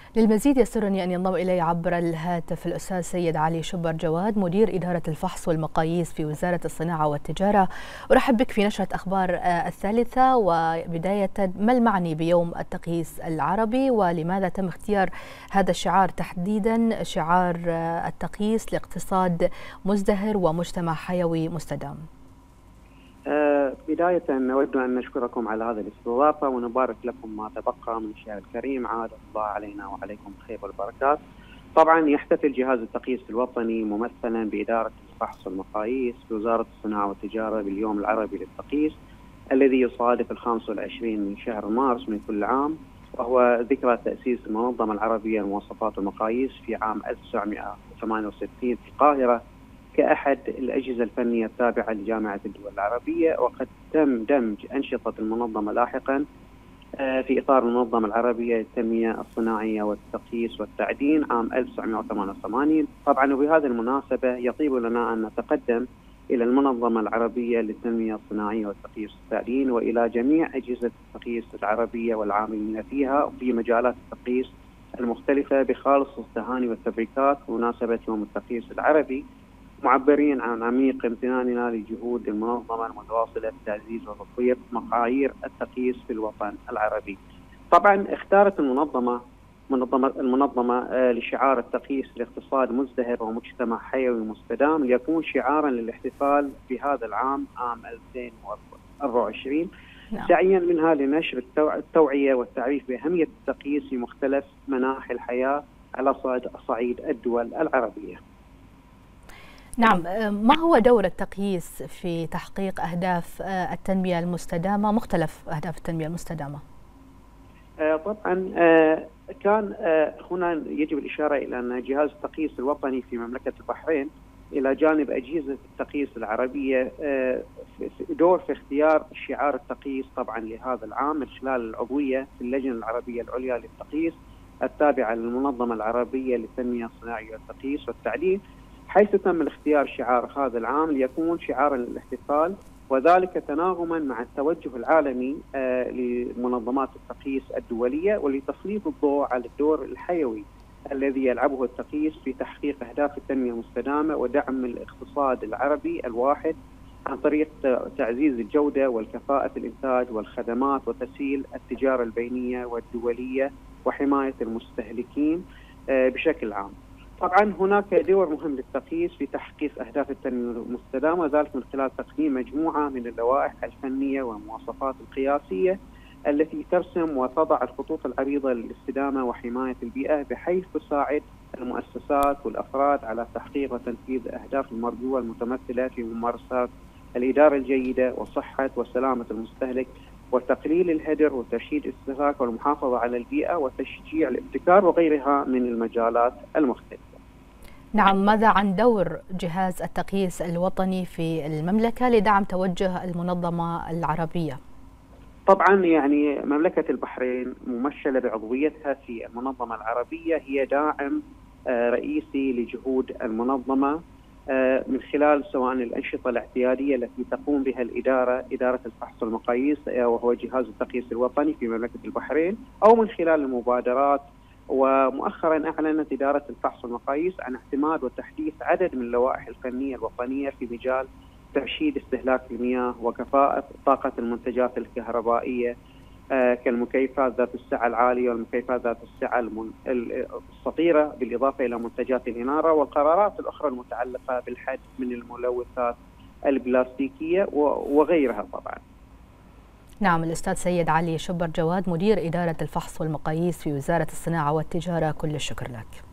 للمزيد يسرني أن ينضم إلي عبر الهاتف الأستاذ سيد علي شبر جواد، مدير إدارة الفحص والمقاييس في وزارة الصناعة والتجارة. أرحب بك في نشرة أخبار الثالثة. وبداية، ما المعني بيوم التقييس العربي، ولماذا تم اختيار هذا الشعار تحديدا، شعار التقييس لاقتصاد مزدهر ومجتمع حيوي مستدام؟ بداية نود أن نشكركم على هذه الاستضافة ونبارك لكم ما تبقى من الشهر الكريم، عاد الله علينا وعليكم الخير والبركات. طبعا يحتفل جهاز التقييس الوطني ممثلا بإدارة الفحص والمقاييس في وزارة الصناعة والتجارة باليوم العربي للتقييس الذي يصادف 25 من شهر مارس من كل عام، وهو ذكرى تأسيس المنظمة العربية للمواصفات والمقاييس في عام 1968 في القاهرة كأحد الأجهزة الفنية التابعة لجامعة الدول العربية. وقد تم دمج أنشطة المنظمة لاحقا في إطار المنظمة العربية للتنمية الصناعية والتقييس والتعدين عام 1988. طبعا وبهذه المناسبة يطيب لنا أن نتقدم إلى المنظمة العربية للتنمية الصناعية والتقييس والتعدين وإلى جميع أجهزة التقييس العربية والعاملين فيها في مجالات التقييس المختلفة بخالص التهاني والتبريكات بمناسبة يوم التقييس العربي، معبرين عن عميق امتناننا لجهود المنظمة المتواصلة في تعزيز وتطوير معايير التقييس في الوطن العربي. طبعا اختارت المنظمة لشعار التقييس لاقتصاد مزدهر ومجتمع حيوي مستدام ليكون شعارا للاحتفال بهذا العام، عام 2024، سعيا منها لنشر التوعية والتعريف بأهمية التقييس في مختلف مناحي الحياة على صعيد الدول العربية. نعم، ما هو دور التقييس في تحقيق أهداف التنمية المستدامة، مختلف أهداف التنمية المستدامة؟ طبعا كان هنا يجب الإشارة إلى أن جهاز التقييس الوطني في مملكة البحرين إلى جانب أجهزة التقييس العربية دور في اختيار شعار التقييس طبعا لهذا العام من خلال العضوية في اللجنة العربية العليا للتقييس التابعة للمنظمة العربية للتنمية الصناعية والتقييس والتعدين، حيث تم اختيار شعار هذا العام ليكون شعارا للاحتفال، وذلك تناغما مع التوجه العالمي لمنظمات التقييس الدولية ولتسليط الضوء على الدور الحيوي الذي يلعبه التقييس في تحقيق أهداف التنمية المستدامة ودعم الاقتصاد العربي الواحد عن طريق تعزيز الجودة والكفاءة في الإنتاج والخدمات وتسهيل التجارة البينية والدولية وحماية المستهلكين بشكل عام. طبعا هناك دور مهم للتقييس في تحقيق أهداف التنمية المستدامة، وذلك من خلال تقديم مجموعة من اللوائح الفنية والمواصفات القياسية التي ترسم وتضع الخطوط العريضة للاستدامة وحماية البيئة، بحيث تساعد المؤسسات والأفراد على تحقيق وتنفيذ الأهداف المرجوة المتمثلة في ممارسات الإدارة الجيدة وصحة وسلامة المستهلك وتقليل الهدر وترشيد الاستهلاك والمحافظة على البيئة وتشجيع الابتكار وغيرها من المجالات المختلفة. نعم، ماذا عن دور جهاز التقييس الوطني في المملكة لدعم توجه المنظمة العربية؟ طبعا يعني مملكة البحرين ممثلة بعضويتها في المنظمة العربية هي داعم رئيسي لجهود المنظمة من خلال سواء الأنشطة الاعتيادية التي تقوم بها إدارة الفحص والمقاييس وهو جهاز التقييس الوطني في مملكة البحرين، أو من خلال المبادرات. ومؤخرا أعلنت إدارة الفحص والمقاييس عن اعتماد وتحديث عدد من اللوائح الفنية الوطنية في مجال ترشيد استهلاك المياه وكفاءة طاقة المنتجات الكهربائية كالمكيفات ذات السعة العالية والمكيفات ذات السعة الصغيرة، بالإضافة إلى منتجات الإنارة والقرارات الأخرى المتعلقة بالحد من الملوثات البلاستيكية وغيرها. طبعا نعم، الأستاذ سيد علي شبر جواد، مدير إدارة الفحص والمقاييس في وزارة الصناعة والتجارة، كل الشكر لك.